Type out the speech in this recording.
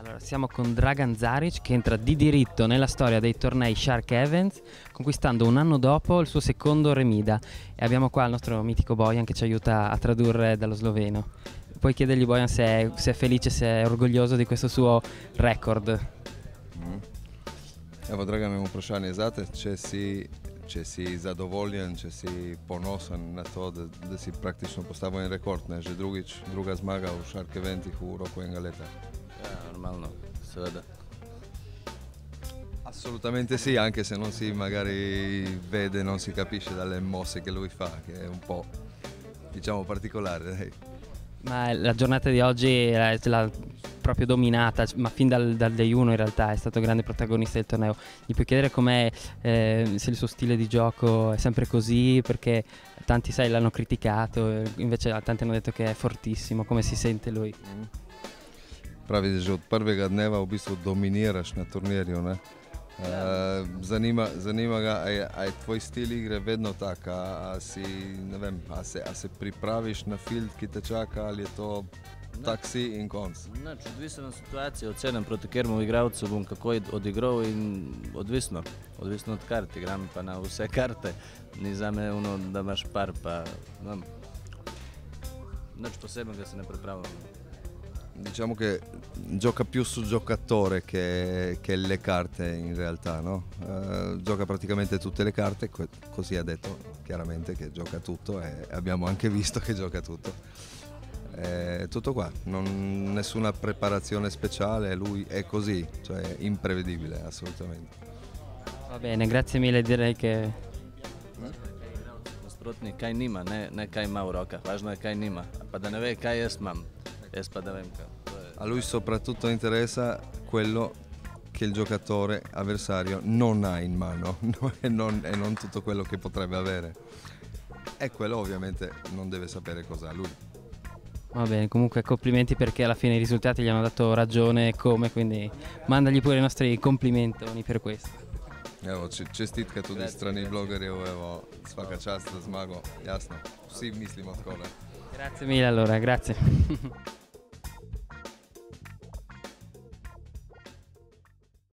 Allora, siamo con Dragan Zaric che entra di diritto nella storia dei tornei Shark Events, conquistando un anno dopo il suo secondo Remida. E abbiamo qua il nostro mitico Bojan che ci aiuta a tradurre dallo sloveno. Puoi chiedergli, Bojan, se è felice, se è orgoglioso di questo suo record. Evo, Dragan, imamo vprašanje zate, če si zadovoljen, če si ponosen na to, da si praktično postavil en rekord, ne? Že druga zmaga v Shark Eventih v roku enega leta. Ja, normalno, seveda. Assolutamente sì, anche se non si magari vede, non si capisce dalle mosse che lui fa, che è un po', diciamo, particolare, dai. Ma la giornata di oggi l'ha proprio dominata, ma fin dal day 1 in realtà è stato grande protagonista del torneo. Gli puoi chiedere com'è, se il suo stile di gioco è sempre così, perché tanti, sai, l'hanno criticato, invece tanti hanno detto che è fortissimo, come si sente lui? Pravi, da že od prvega dneva v bistvu dominiraš na turnirju, ne? Zanima ga, a je tvoj stil igre vedno tak, a si, ne vem, a se pripraviš na field, ki te čaka, ali je to taksi in konc? Nič, odvisno od situacije, ocenim proti kateremu igralcu bom kako odigral in odvisno od kart, igram pa na vse karte, ni zame ono, da imaš par, pa nič posebnega se ne pripravljam. Diciamo che gioca più sul giocatore che le carte in realtà, no? Gioca praticamente tutte le carte, così ha detto chiaramente che gioca tutto e abbiamo anche visto che gioca tutto. Tutto qua, nessuna preparazione speciale, lui è così, cioè imprevedibile assolutamente. Va bene, grazie mille, direi che... Nasprotnik kaj nima, ne kaj ima v rokah, važno je kaj nima, pa da ne ve kaj jaz imam. Jaz pa da vem kaj. A lui soprattutto interessa quello che il giocatore avversario non ha in mano e non tutto quello che potrebbe avere. E quello ovviamente non deve sapere cosa ha lui. Va bene, comunque complimenti perché alla fine i risultati gli hanno dato ragione e come, quindi mandagli pure i nostri complimentoni per questo. Evo, čestitka tudi strani blogerjev, evo, svaka čast za zmago, jasno, vsi mislimo tako, ne? Grazie mille allora, grazie.